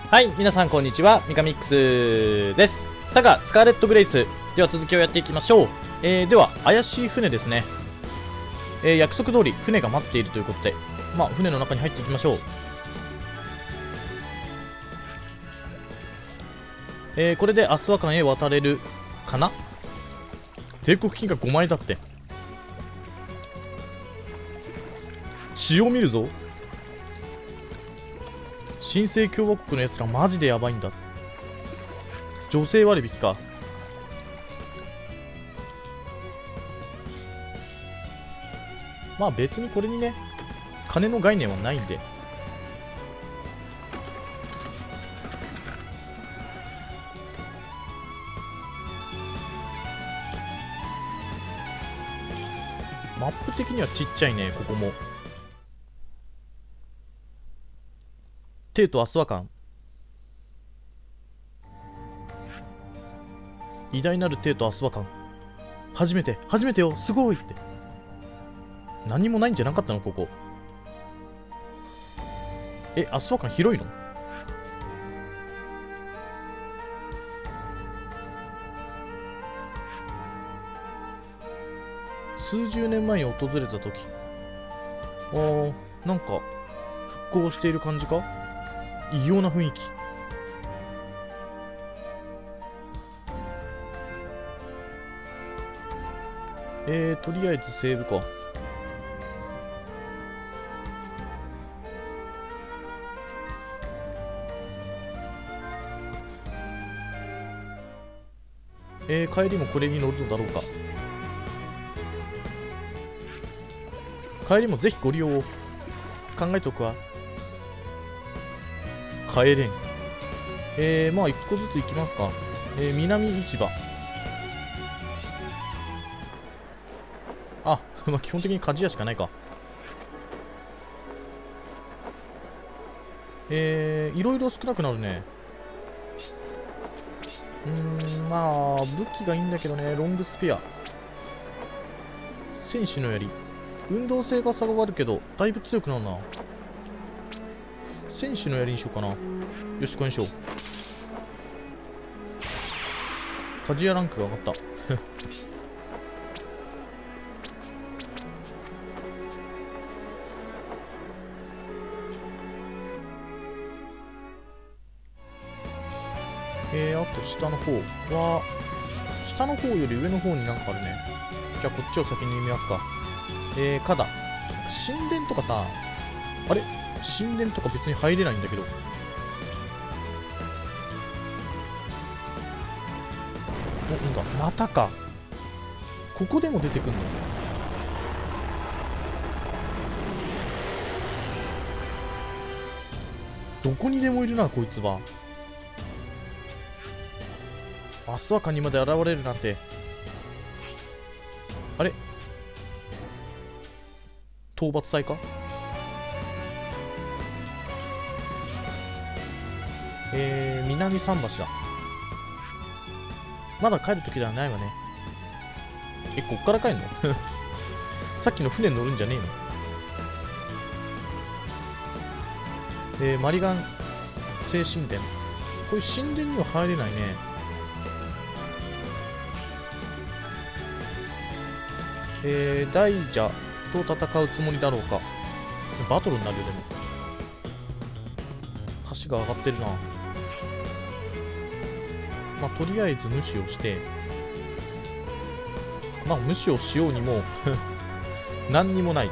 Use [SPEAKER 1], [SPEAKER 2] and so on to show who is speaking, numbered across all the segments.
[SPEAKER 1] はい、皆さんこんにちは、ミカミックスです。サガスカーレットグレイス。では続きをやっていきましょう。では、怪しい船ですね。約束通り船が待っているということで、船の中に入っていきましょう。これでアスワカンへ渡れるかな。帝国金貨5枚だって。血を見るぞ。新生共和国のやつらマジでやばいんだ。女性割引か。別にこれにね、金の概念はないんで。マップ的にはちっちゃいね、ここも。帝都アスワカン。偉大なる帝都アスワカン。初めてよ、すごいって。何もないんじゃなかったのここ。アスワカン広いの？数十年前に訪れた時、なんか復興している感じか？異様な雰囲気。とりあえずセーブか。帰りもこれに乗るのだろうか。帰りもぜひご利用を考えておくわ。帰れん。一個ずつ行きますか。南市場。基本的に鍛冶屋しかないか。いろいろ少なくなるね。武器がいいんだけどね。ロングスペア。戦士の槍。運動性が差があるけど、だいぶ強くなるな。戦士の槍にしようかな。よし、これにしよう。鍛冶屋ランクが上がった。あと下の方は、下の方より上の方になんかあるね。じゃあこっちを先に見ますか。花壇。神殿とかさ、あれ神殿とか別に入れないんだけど。なんだ、またか。ここでも出てくんの？どこにでもいるな、こいつは。アスワカンにまで現れるなんて。あれ？討伐隊か？南桟橋だ。まだ帰る時ではないわね。こっから帰るの？さっきの船に乗るんじゃねえの？マリガン聖神殿。こういう神殿には入れないね。大蛇と戦うつもりだろうか。バトルになるよ。でも橋が上がってるな。とりあえず無視をして、無視をしようにも何にもない。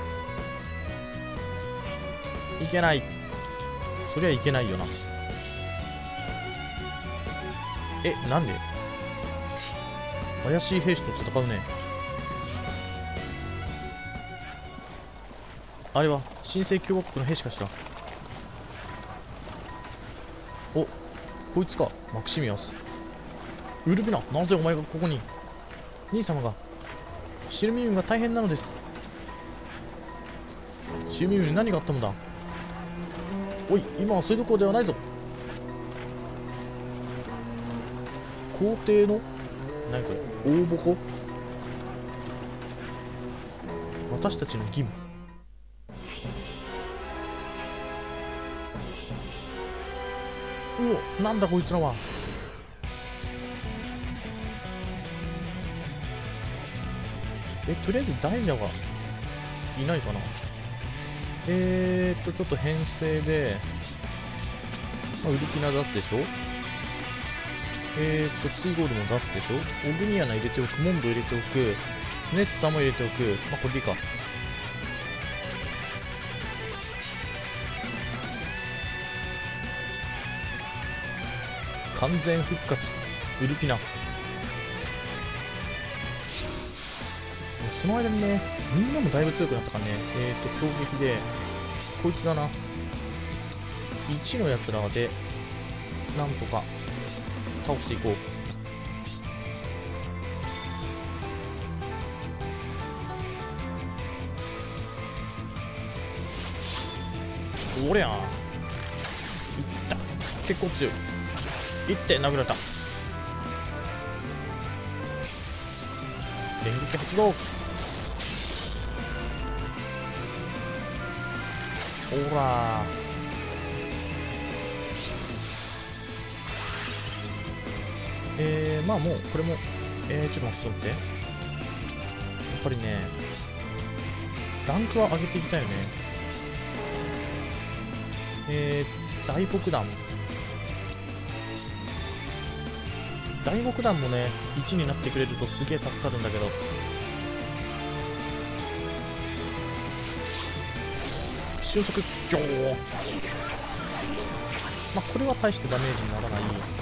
[SPEAKER 1] いけない。そりゃいけないよな。なんで？怪しい兵士と戦うね。あれは新生共和国の兵士かしら。こいつか。マクシミアス。ウルビナ、なぜお前がここに？兄様がシルミウムが大変なのです。シルミウムに何があったのだ？おい、今はそういうところではないぞ。皇帝の何これ、大ボコ。私たちの義務。 お、なんだこいつらは。とりあえず大蛇がいないかな。ちょっと編成で、ウルピナ出すでしょ。ツイゴールも出すでしょ。オグニアナ入れておく、モンド入れておく、ネッサも入れておく。これでいいか。完全復活、ウルピナ。その間にね、みんなもだいぶ強くなったからね。攻撃で、こいつだな。1のやつらで、なんとか、倒していこう。おりゃー。いった。結構強い。いって、殴られた。電撃発動。ほらまあもうこれもちょっと待って、やっぱりねランクは上げていきたいよね。大木弾もね1になってくれるとすげえ助かるんだけど、瞬足強。これは大してダメージにならない。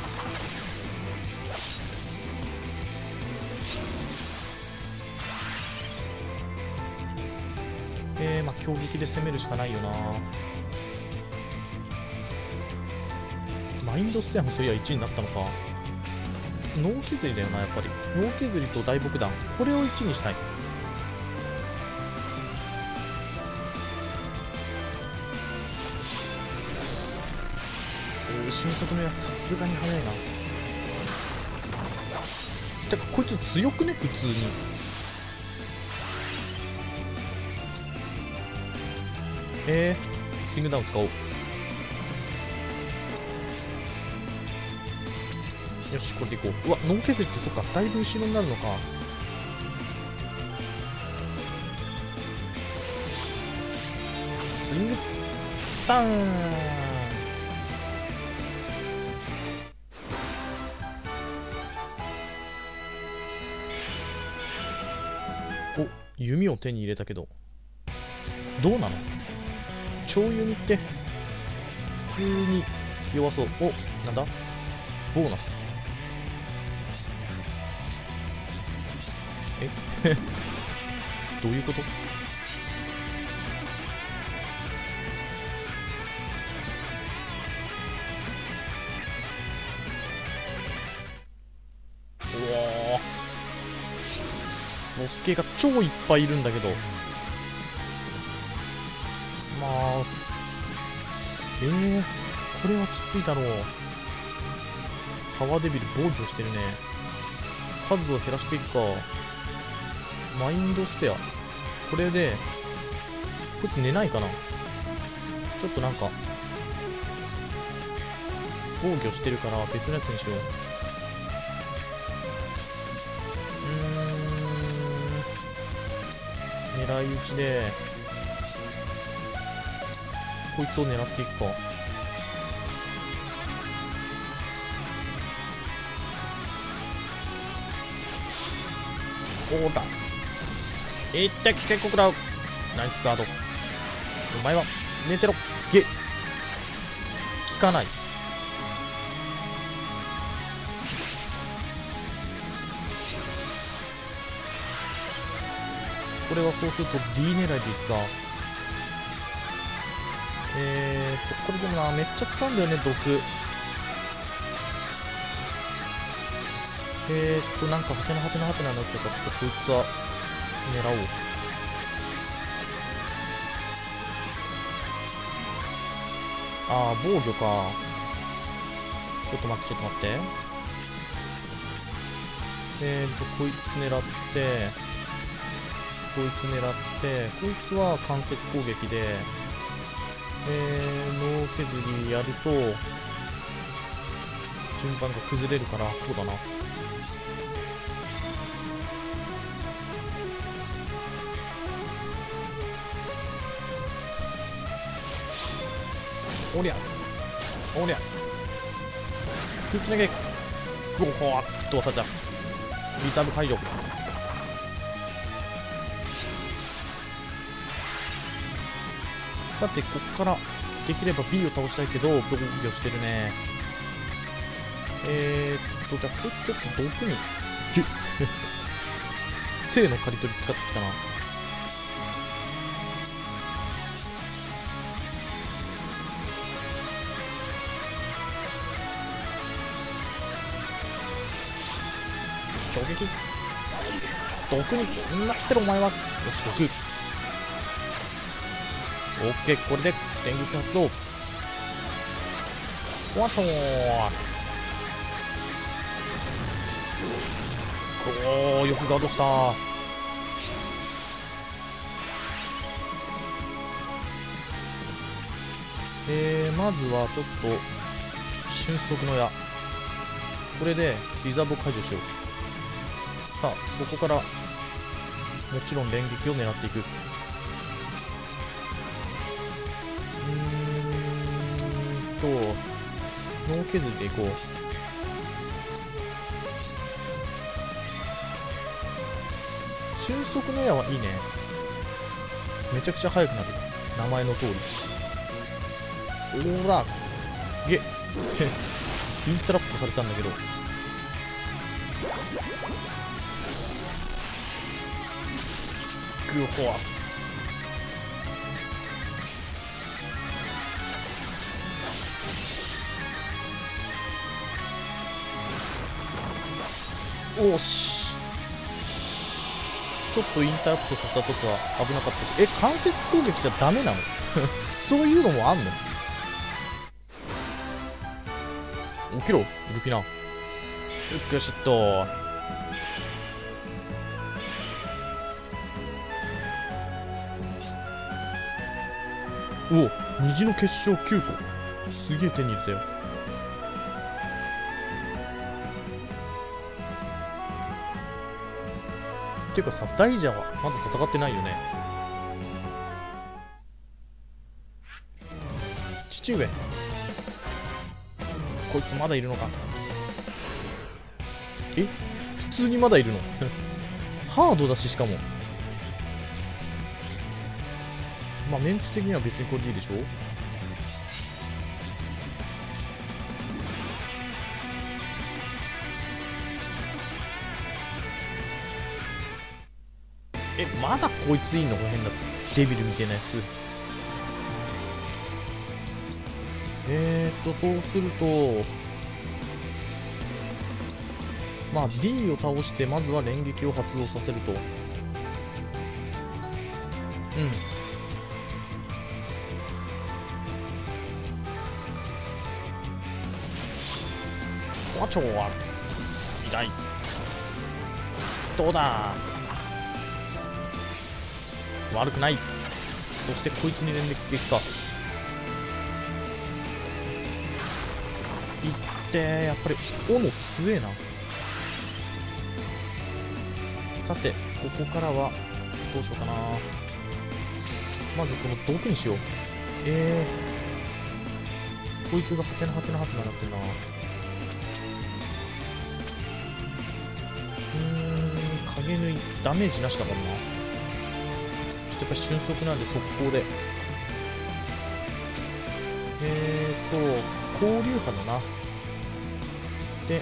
[SPEAKER 1] 強撃で攻めるしかないよな。マインドステアもそういや1になったのか。脳削りだよな、やっぱり。脳削りと大木弾、これを1にしたい。新作のやつさすがに速いな。てかこいつ強くね、普通に。スイングダウン使おう。よし、これでいこう。うわ、脳削りってそっか、だいぶ後ろになるのか。スイングダウン。お、弓を手に入れたけどどうなの。超弓って普通に弱そう。お、なんだボーナス。どういうこと。うわー、ボス系が超いっぱいいるんだけど、これはきついだろう。パワーデビル防御してるね。数を減らしていくか。マインドステア、これでこいつ寝ないかな。ちょっとなんか防御してるから別のやつにしよう。狙い撃ちでこいつを狙っていくか。そうだ、いって警告だ。ナイスガード。お前は寝てろ。ゲ効かない。これはそうすると D 狙いでいくか。これでもな、めっちゃ使うんだよね、毒。なんかハテナハテナハテナになってるから、ちょっとこいつは狙おう。ああ、防御か。ちょっと待って、ちょっと待って。こいつ狙って、こいつ狙って、こいつは間接攻撃で、脳削りやると、 順番が崩れるから、そうだな。おりゃおりゃ空気投げゴーホーっとさちゃリザーブ解除。さてここからできれば B を倒したいけど防御してるね。じゃあこれちょっと毒にギュッ正の刈り取り使ってきたな。衝撃毒になってるお前は。よし毒オッケー。これで電撃発動。わっとおーよくガードした。まずはちょっと瞬足の矢、これでリザーブを解除しよう。さあそこからもちろん連撃を狙っていく。脳削りでいこう。瞬足の矢はいいね。めちゃくちゃ速くなる、名前の通り。おらげインタラプトされたんだけど、グホアおし、ちょっとインタラプトさせたときは危なかったけど、間接攻撃じゃダメなのそういうのもあんの。起きろルピナ。よしっとおお、虹の結晶9個すげえ手に入れたよ。ていうかさ、大蛇はまだ戦ってないよね。父上、こいつまだいるのか。え、普通にまだいるのハードだし、しかもまあメンツ的には別にこれでいいでしょ。まだこいついんの。この辺だとデビルみたいなやつ。そうするとまあ D を倒してまずは連撃を発動させると、コアチョウは痛い。どうだ、悪くない。そしてこいつに連撃か。いってー、やっぱり斧強えな。さてここからはどうしようかな。まずこの毒にしよう。こいつがハテナハテナハテナなってんな。影縫いダメージなしだからな。やっぱり瞬足なんで速攻で交流波だな。で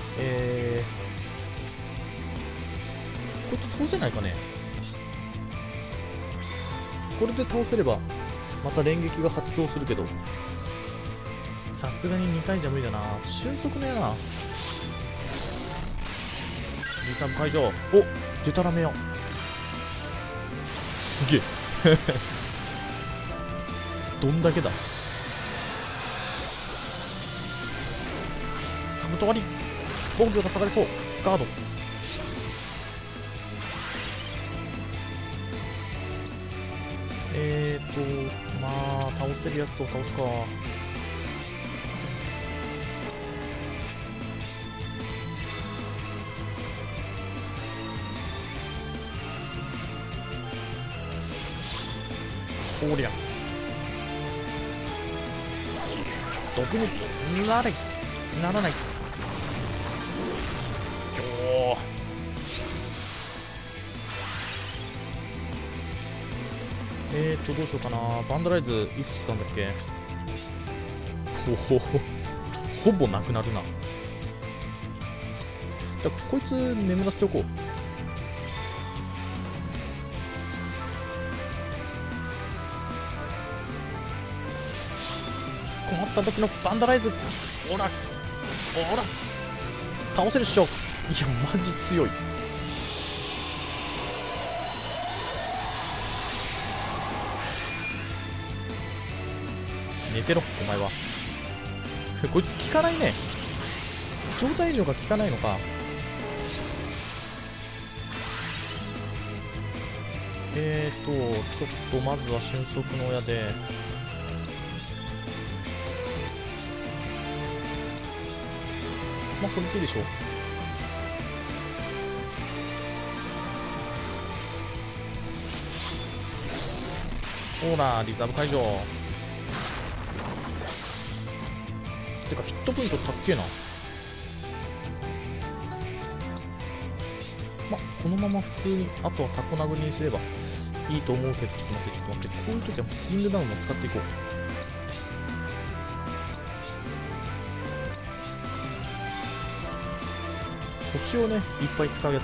[SPEAKER 1] こいつ倒せないかね。これで倒せればまた連撃が発動するけど、さすがに2回じゃ無理だな。瞬足のやな。リターン解除。お、デタラメよ。すげえどんだけだ。カブト割り防御が下がりそう。ガードまあ倒せるやつを倒すか。 おりゃ。毒になれ、ならない。おー。どうしようかな。バンダライズいくつ使うんだっけ。ほぼなくなるな。だこいつ眠らせておこう。困った時のバンダライズ。ほらほら倒せるっしょ。いやマジ強い。寝てろお前は。こいつ効かないね。状態異常が効かないのか。ちょっとまずは俊足の親で、まあこれでいいでしょう。ほらリザーブ解除。てかヒットポイントたっけえな。まあこのまま普通にあとはタコ殴りにすればいいと思うけど、ちょっと待ってちょっと待って、こういう時はもうスイングダウンも使っていこう。星をねいっぱい使うやつ。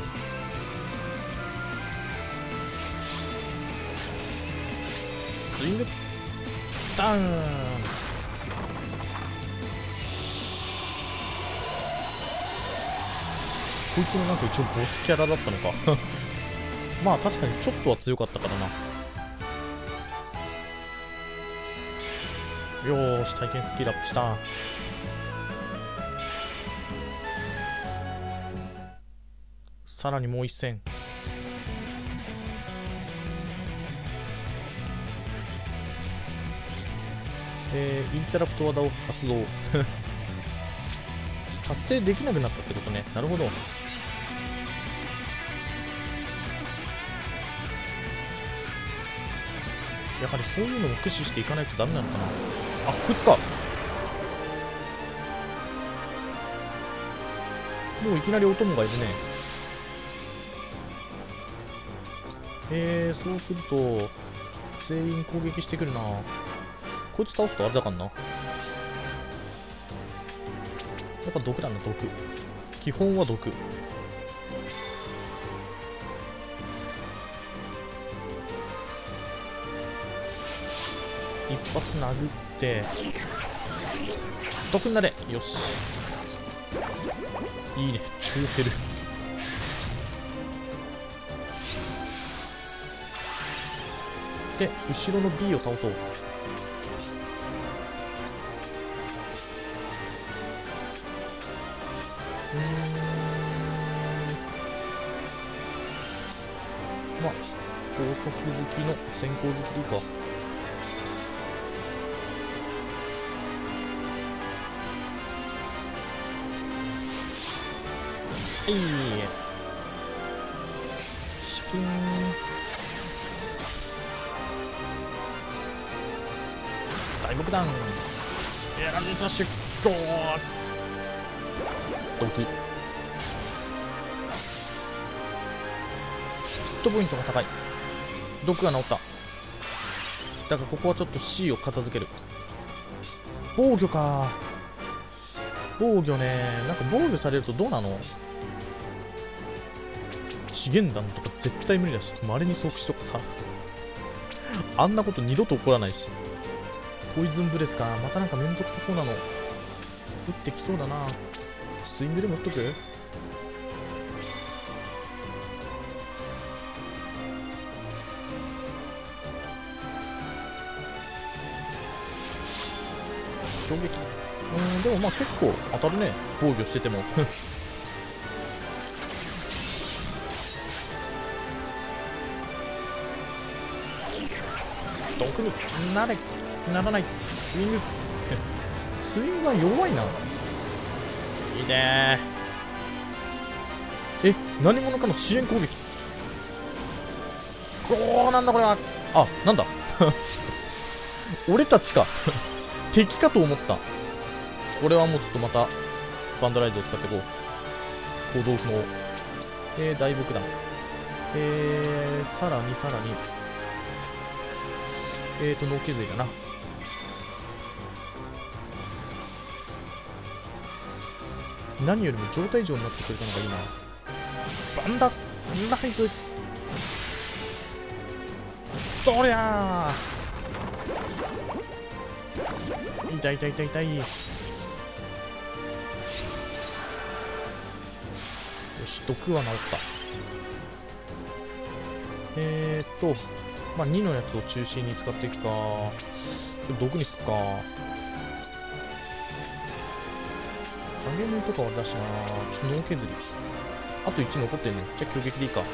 [SPEAKER 1] スイングダウン。こいつもなんか一応ボスキャラだったのかまあ確かにちょっとは強かったからな。よーし体験スキルアップした。さらにもう一戦。インタラプト技を発動達成できなくなったってことね。なるほど。やはりそういうのを駆使していかないとダメなのかな。あ、こいつか。もういきなりお供がいるね。そうすると全員攻撃してくるな。こいつ倒すとあれだからな。やっぱ毒だな、毒。基本は毒。一発殴って毒になれ。よし、いいね。超減る。で後ろの B を倒そう。まあ高速好きの先行好きでいいか。はいシャキーン。大爆弾。エラジスラッシュゴー。毒ヒットポイントが高い。毒が治った。だからここはちょっと C を片付ける。防御か。防御ね。なんか防御されるとどうなの。資源弾とか絶対無理だし、稀に即死とかさあんなこと二度と起こらないし。ポイズンブレスか。またなんかめんどくさそうなの打ってきそうだな。スイングでも打っとく。衝撃。でもまあ結構当たるね、防御してても毒にならない。スイングスイングは弱いな。いいねー。何者かの支援攻撃。なんだこれは。あ、なんだ俺たちか。敵かと思った。これはもうちょっとまたバンドライズを使っていこう。行動不能。大木弾。さらに脳削りだな。何よりも状態上になってくれたのがいいな。バンダライズ。そりゃー、痛い。よし、毒は治った。まあ2のやつを中心に使っていくか。毒にすっか。影縫いとかはだしな。ちょっと脳削り。あと1残ってんね。じゃあ強撃でいいか。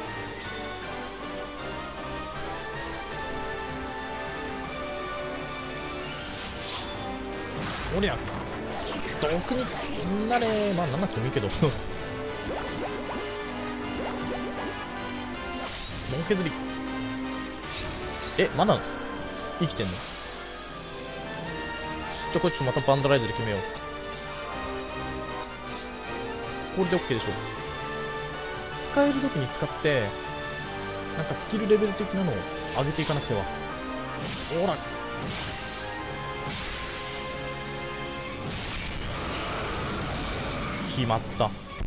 [SPEAKER 1] おりゃ、毒になれ。まあなんなくてもいいけど。脳削り。まだ生きてんの？これちょっとまたバンドライズで決めよう。これで OK でしょ。使えるときに使ってなんかスキルレベル的なのを上げていかなくては。ほら、決まった。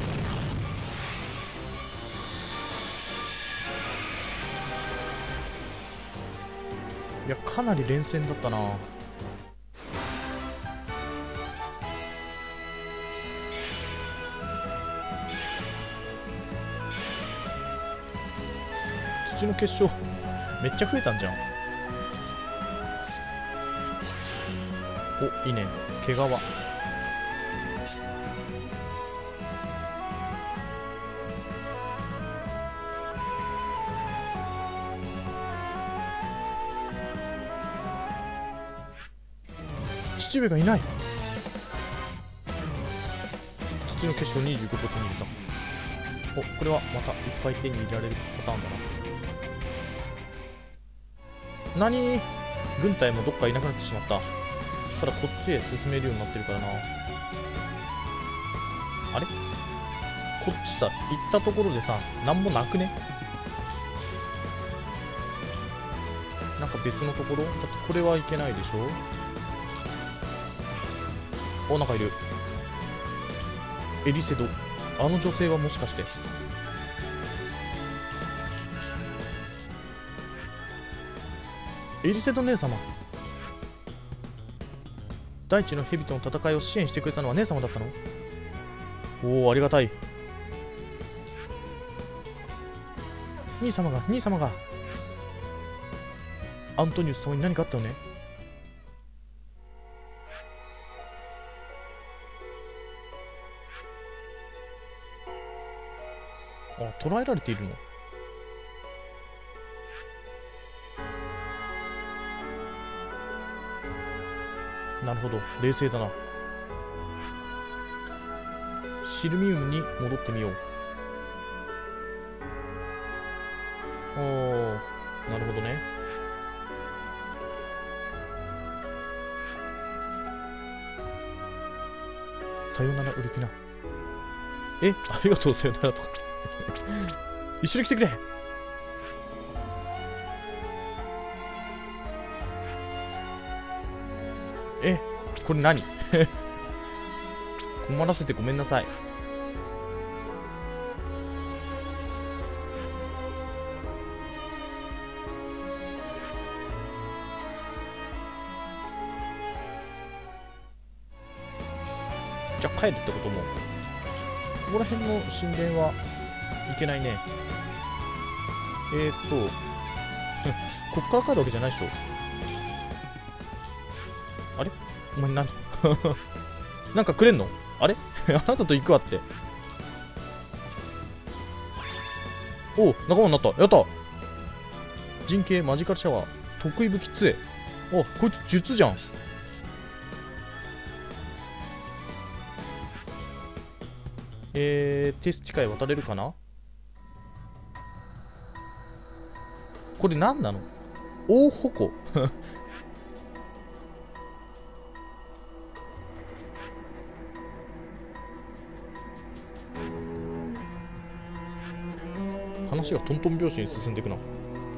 [SPEAKER 1] いや、かなり連戦だったな。土の結晶めっちゃ増えたんじゃん。お、いいね。毛皮。父上がいない。土の結晶25個手に入れた。お、これはまたいっぱい手に入れられるパターンだな。何？軍隊もどっかいなくなってしまった。ただこっちへ進めるようになってるからな。あれ？こっちさ、行ったところでさ、なんもなくね？なんか別のところ？だってこれはいけないでしょ？お、なんかいる。エリセド。あの女性はもしかして。エリセド姉様。大地の蛇との戦いを支援してくれたのは姉様だったの？おお、ありがたい。兄様がアントニウス様に何かあったよね？あ、捕らえられているの？なるほど、冷静だな。シルミウムに戻ってみよう。おー、なるほどね。さよならウルピナ。ありがとう、さよならとか。一緒に来てくれ。これ何？困らせてごめんなさい。じゃあ帰るってことも。ここら辺の神殿はいけないね。こっから帰るわけじゃないでしょ。あれ？お前なんなんかくれんの？あれあなたと行くわって。おう、仲間になった。やった。人形マジカルシャワー。得意武器杖。お、こいつ術じゃん。テスト機械渡れるかな？これ何なの？ 大矛話がトントン拍子に進んでいくな。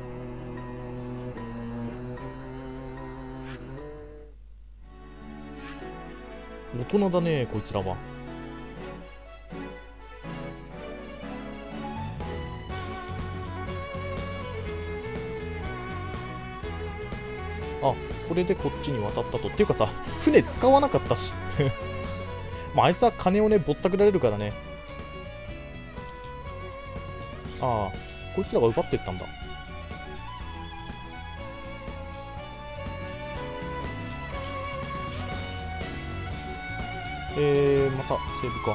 [SPEAKER 1] 大人だねこいつらは。あ、これでこっちに渡ったと。っていうかさ、船使わなかったしまああいつは金をねぼったくられるからね。ああ、こいつらが奪っていったんだ。またセーブか。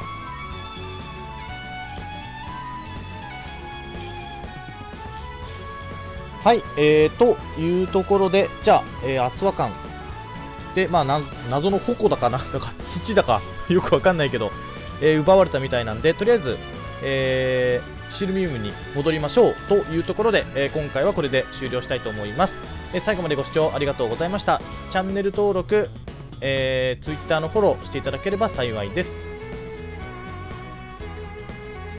[SPEAKER 1] はい、というところで、じゃあ、アスワカンで、まあ謎の矛だかな、だか土だかよくわかんないけど、奪われたみたいなんで、とりあえず、シルミウムに戻りましょうというところで、今回はこれで終了したいと思います。最後までご視聴ありがとうございました。チャンネル登録、Twitter のフォローしていただければ幸いです。